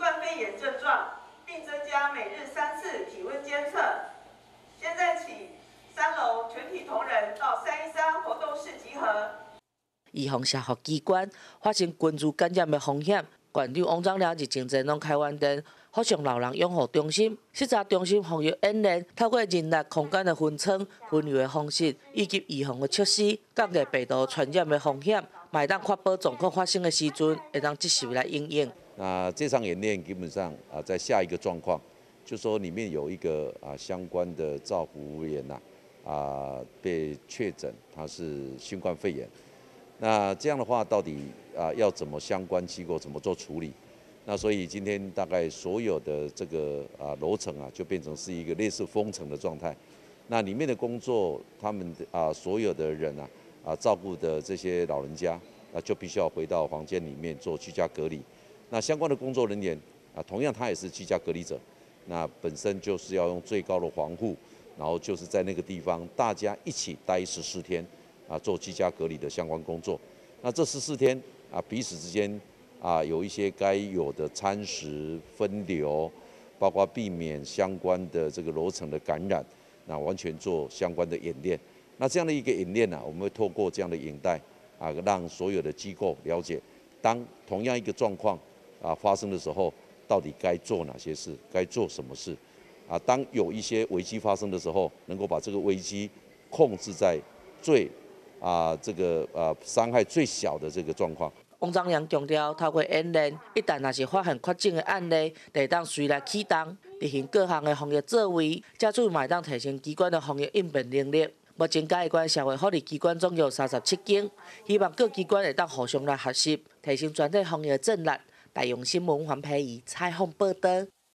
冠肺炎症状，并增加每日3次体温监测。现在起，3楼全体同仁到313活动室集合。 预防社福机关发生群聚感染的风险，馆长王章良日前前拢开完电，发向老人养护中心，13中心防疫演练，透过人力空间的分层、分流的方式，以及预防的措施，降低病毒传染的风险，嘛会当确保状况发生的时阵，会当及时来应应。 那这场演练基本上在下一个状况，就说里面有一个相关的照服务员被确诊他是新冠肺炎。那这样的话，到底要怎么相关机构怎么做处理？那所以今天大概所有的这个楼层就变成是一个类似封城的状态。那里面的工作，他们所有的人照顾的这些老人家，就必须要回到房间里面做居家隔离。那相关的工作人员同样他也是居家隔离者，那本身就是要用最高的防护，然后就是在那个地方大家一起待14天。做居家隔离的相关工作，那这14天彼此之间有一些该有的餐食分流，包括避免相关的这个楼层的感染，那完全做相关的演练。那这样的一个演练我们会透过这样的影带让所有的机构了解，当同样一个状况发生的时候，到底该做哪些事，该做什么事当有一些危机发生的时候，能够把这个危机控制在最这个伤害最小的这个状况。 王章良强调，透过演练，一旦若是发现确诊的案例，会当随来启动，执行各项的防疫作为，这做嘛会当提升机关的防疫应变能力。目前嘉义县社会福利机关总有37间，希望各机关会当互相来学习，提升全体防疫的战力。大洋新闻黄培仪采访报道。